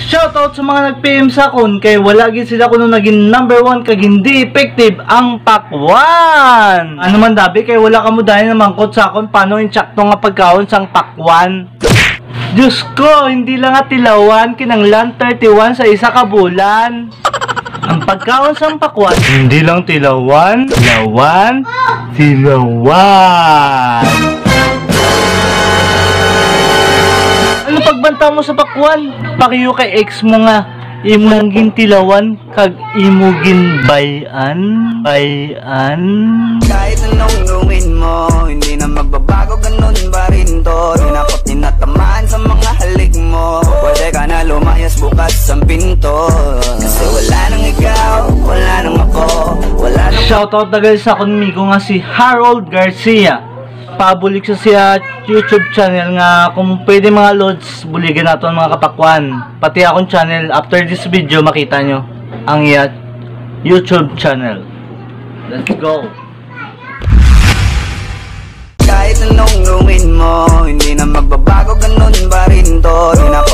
Shoutout sa mga nag-PM sa akon kay wala gid sila kuno naging number 1 kag hindi effective ang pakwan. Ano man dabi kay wala ka mo dahil na mangkot sa akon paano insakto nga pagkaon sang pakwan. Diyos ko, hindi lang nga tilawan kinanglan 31 sa isa ka bulan. Ang pagkaon sang pakwan, hindi lang tilawan, tilawan. Ano pagbanta mo sa pakwan? Pakiyo kay ex mo nga, imo lang gintilawan, kag imo ginbayan, bayan. Kahit anong gawin mo, hindi na magbabago, ganun ba rin to? Di na ako tinatamaan sa mga halik mo. Pwede ka na lumayas bukas ang pinto. Kasi wala nang ikaw, wala nang ako, wala nang... Shoutout na guys sa konmigo nga si Harold Garcia. Pabulik siya YouTube channel nga kung pwede mga lods buligan nato mga kapakwan. Pati akong channel after this video makita nyo ang YouTube channel. Let's go. Kahit anong gawin mo, hindi na magbabago, ganun ba rin to? Di na